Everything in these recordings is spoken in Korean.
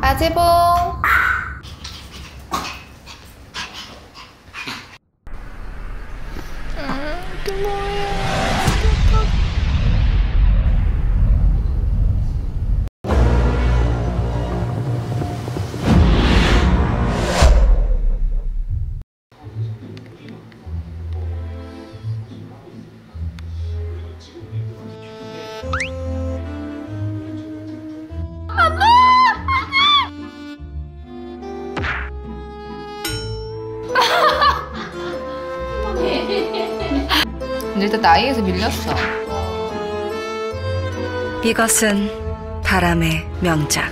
아재봉. 또 뭐야? 근데 일단 나이에서 밀렸어. 이것은 바람의 명작.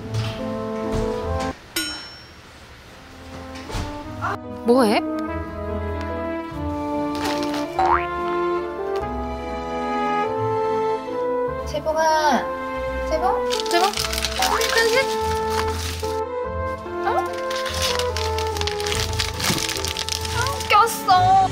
뭐해? 재봉아, 재봉? 재봉? 어? 꼈어.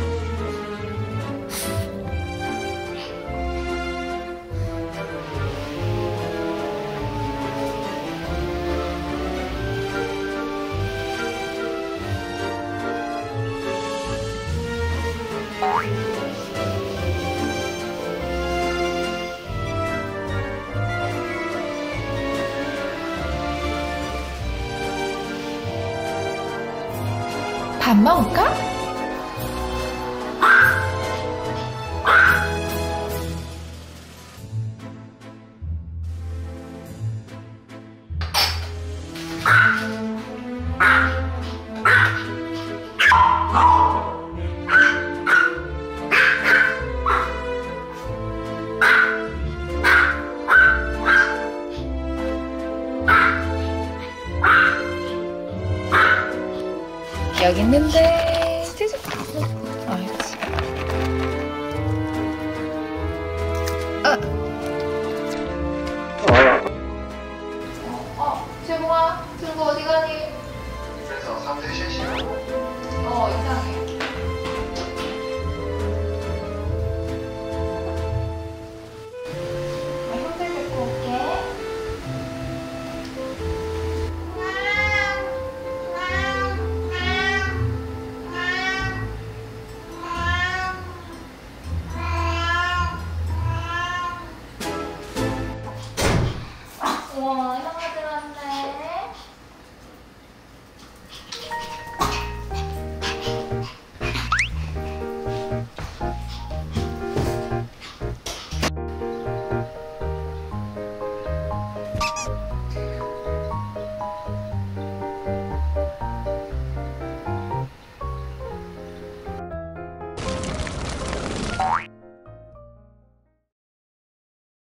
밥 먹을까? 여기 있는데 알지. 재봉아, 친구 어디 가니? 그래서 상태 실시라고. 이상해. 형들 데리고 올게. 우와, 형아들 왔네.